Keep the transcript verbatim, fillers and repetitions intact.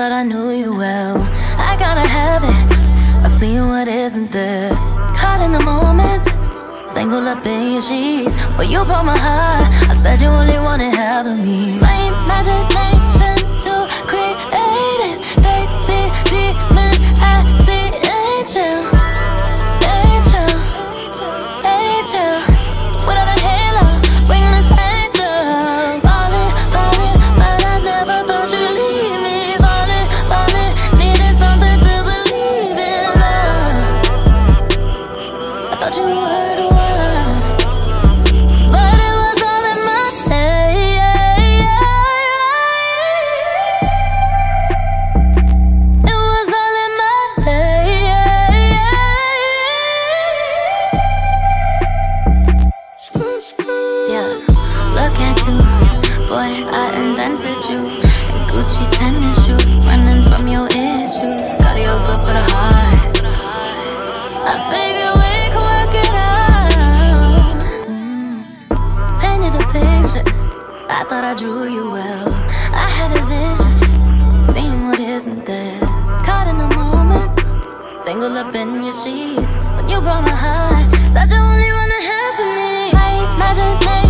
thought I knew you well. I got a habit of seeing what isn't there. Caught in the moment, tangled up in your sheets. But you broke my heart. I said you only wanted half of me. My imagination's too creative. They see demon, I see angel. Angel, angel. Without a halo, wingless angel. Falling, falling, but I never thought you'd leave me. Falling, falling, needed something to believe in love. I thought you were the one, but it was all in my head. It was all in my head. Yeah, look at you, boy, I invented you. And Gucci tennis shoes, running from your issues. Cardio good for the heart. I figured we could work it out. mm. Painted a picture, I thought I drew you well. I had a vision, seeing what isn't there. Caught in the moment, tangled up in your sheets. When you broke my heart, said you only wanna have for me. My imagination